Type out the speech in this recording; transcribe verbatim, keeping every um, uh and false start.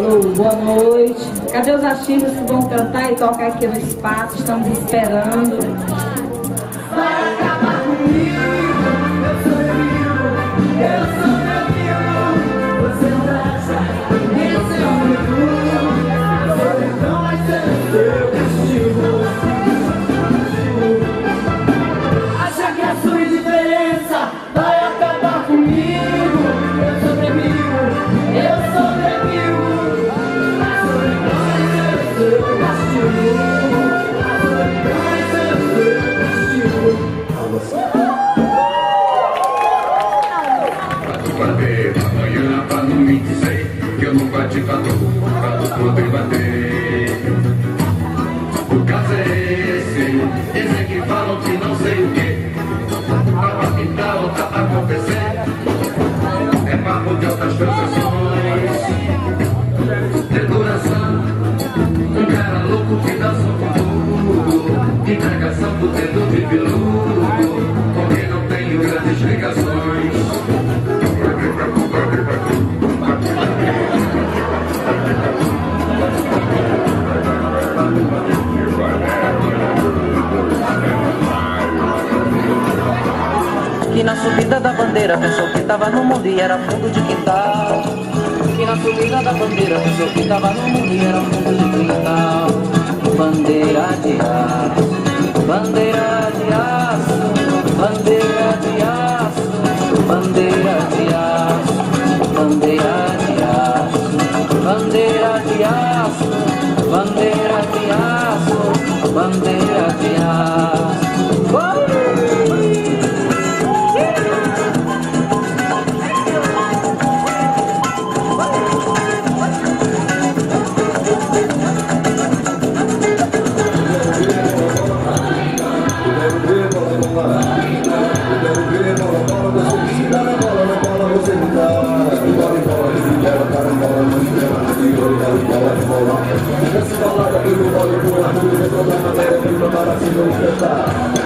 Alô, boa noite. Cadê os artistas que vão cantar e tocar aqui no espaço? Estamos esperando. Vai acabar comigo, eu sou inimigo, eu sou meu amigo. Você não presta, esse é o meu amigo. Você não vai ser o seu castigo. Acha que a sua indiferença vai acabar comigo? Eu sobrevivo, eu sobrevivo. A solidão vai ser o seu castigo. Bater, amanhã pra não me dizer que eu não bati pra tu, pra tu poder bater. O caso é esse, esse que falam que não sei o que, tá pra pintar ou tá pra acontecer, é papo de outras transações, decoração, um cara louco que dança com tudo, entregação do dedo de peludo, porque não tenho grandes ligações. Que na subida da bandeira pensou que tava no mundo e era fundo de quintal. Que na subida da bandeira pensou que tava no mundo e era fundo de quintal. Bandeira de aço, bandeira de aço, bandeira de aço, bandeira de aço, bandeira de aço, bandeira de aço, bandeira de aço, bandeira de aço. Essa balada pelo vale por a rua, toda a matéria que prepara se não espetar.